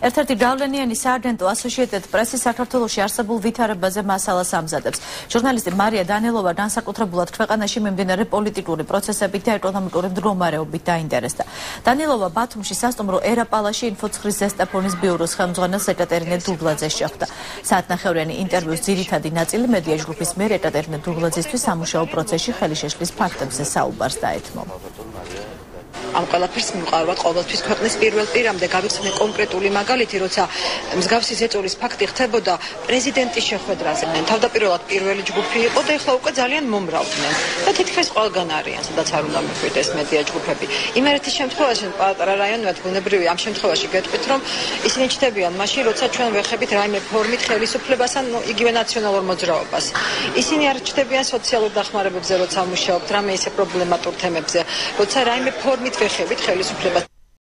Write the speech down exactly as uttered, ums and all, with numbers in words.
ერთ-ერთი გავლენიანი სააგენტო Associated Press-ის საქართველოში არსებულ ვითარებაზე მასალას ამზადებს. ჟურნალისტი მარია დანილოვა განსაკუთრებულად ქვეყანაში მიმდინარე პოლიტიკური პროცესებით და ეკონომიკური მდგომარეობით დაინტერესდა. დანილოვა ბათუმში სასტუმრო ერაპალაში ინფოცხრის ზესტაფონის ბიუროს ხელმძღვანელს ეკატერინე დუბლაძეს შეხვდა. საათნახევრიანი ინტერვიუს ძირითადი ნაწილი მედია ჯგუფის მიერ ეკატერინე დუბლაძისთვის სამუშაო პროცესში ხელი შეშლის ფაქტებზე საუბარს დაეთმო. ამ ყველაფერს მივყავართ ყოველთვის ქვეყნის პირველ პირამდე გავიხსენე კონკრეტული მაგალითი, როცა მსგავსი ზეწოლის ფაქტი ხდებოდა პრეზიდენტის შეხვედრაზე. თავდაპირველად პირველი ჯგუფი იყო და ეხლა უკვე ძალიან მომრავლდნენ. და თითქმის ყველგან არიან, სადაც არ უნდა მიხვიდეს მედია ჯგუფები. იმერეთის შემთხვევაში პატარა რაიონი ვართ, ბუნებრივია, ამ შემთხვევაში გეტყვით, რომ ისინი ჩნდებიან მაშინ, როცა ჩვენ ვეხებით რაიმე ფორმით ხელისუფლებას ან იგივე ნაციონალურ მოძრაობას. ისინი არ ჩნდებიან სოციალურ დახმარებებზე, როცა მუშაობთ, რამე ისე პრობლემატურ თემებზე, როცა რაიმე ფორმით ვეხებით ხელისუფლებას.